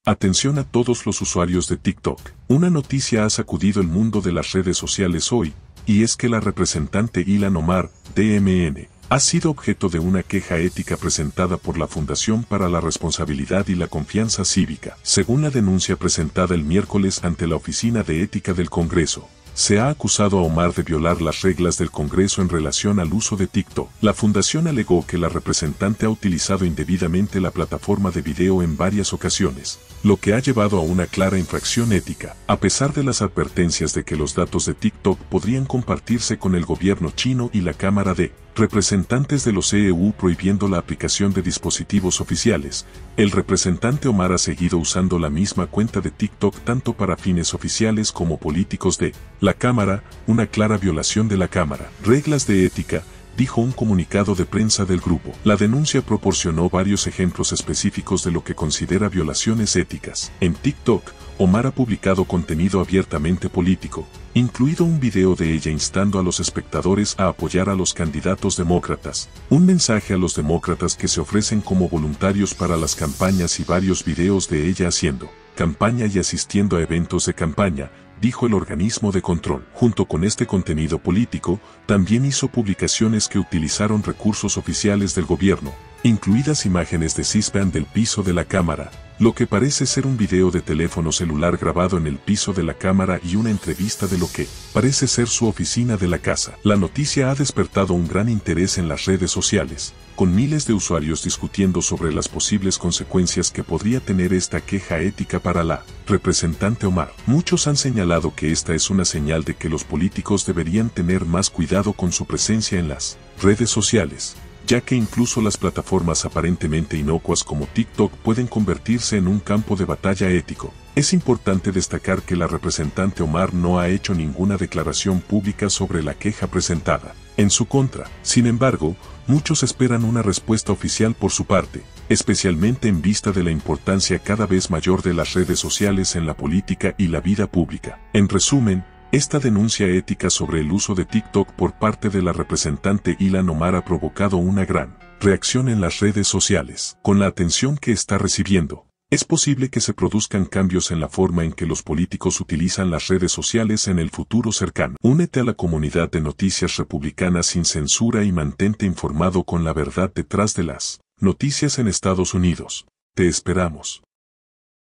Atención a todos los usuarios de TikTok. Una noticia ha sacudido el mundo de las redes sociales hoy, y es que la representante Ilhan Omar, DMN, ha sido objeto de una queja ética presentada por la Fundación para la Responsabilidad y la Confianza Cívica. Según la denuncia presentada el miércoles ante la Oficina de Ética del Congreso, se ha acusado a Omar de violar las reglas del Congreso en relación al uso de TikTok. La fundación alegó que la representante ha utilizado indebidamente la plataforma de video en varias ocasiones, lo que ha llevado a una clara infracción ética. A pesar de las advertencias de que los datos de TikTok podrían compartirse con el gobierno chino y la Cámara de Representantes de los EU prohibiendo la aplicación de dispositivos oficiales, el representante Omar ha seguido usando la misma cuenta de TikTok tanto para fines oficiales como políticos de la Cámara, una clara violación de la Cámara. Reglas de ética, dijo un comunicado de prensa del grupo. La denuncia proporcionó varios ejemplos específicos de lo que considera violaciones éticas. En TikTok, Omar ha publicado contenido abiertamente político, incluido un video de ella instando a los espectadores a apoyar a los candidatos demócratas, un mensaje a los demócratas que se ofrecen como voluntarios para las campañas y varios videos de ella haciendo campaña y asistiendo a eventos de campaña, dijo el organismo de control. Junto con este contenido político, también hizo publicaciones que utilizaron recursos oficiales del gobierno, incluidas imágenes de C-SPAN del piso de la Cámara, lo que parece ser un video de teléfono celular grabado en el piso de la Cámara y una entrevista de lo que parece ser su oficina de la casa. La noticia ha despertado un gran interés en las redes sociales, con miles de usuarios discutiendo sobre las posibles consecuencias que podría tener esta queja ética para la representante Omar. Muchos han señalado que esta es una señal de que los políticos deberían tener más cuidado con su presencia en las redes sociales, ya que incluso las plataformas aparentemente inocuas como TikTok pueden convertirse en un campo de batalla ético. Es importante destacar que la representante Omar no ha hecho ninguna declaración pública sobre la queja presentada en su contra. Sin embargo, muchos esperan una respuesta oficial por su parte, especialmente en vista de la importancia cada vez mayor de las redes sociales en la política y la vida pública. En resumen, esta denuncia ética sobre el uso de TikTok por parte de la representante Ilhan Omar ha provocado una gran reacción en las redes sociales. Con la atención que está recibiendo, es posible que se produzcan cambios en la forma en que los políticos utilizan las redes sociales en el futuro cercano. Únete a la comunidad de Noticias Republicanas sin censura y mantente informado con la verdad detrás de las noticias en Estados Unidos. Te esperamos.